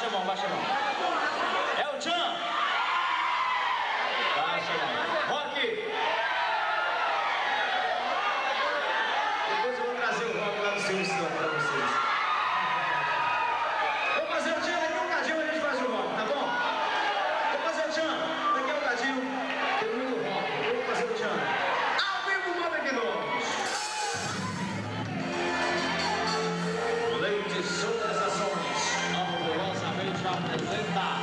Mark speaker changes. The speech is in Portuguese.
Speaker 1: baixa a mão, baixa a mão. É o Tchan. Baixa a mão. Rock. Depois eu vou trazer o Rock lá no seu stand pra vocês. Vou fazer o Tchan, daqui a um cadinho a gente faz o Rock, tá bom? Vou fazer o Tchan, daqui a um cadinho. Termina o Rock. Eu vou fazer o Tchan. Ao vivo, manda aqui no.
Speaker 2: Leite Sonorizações, amorosamente apresenta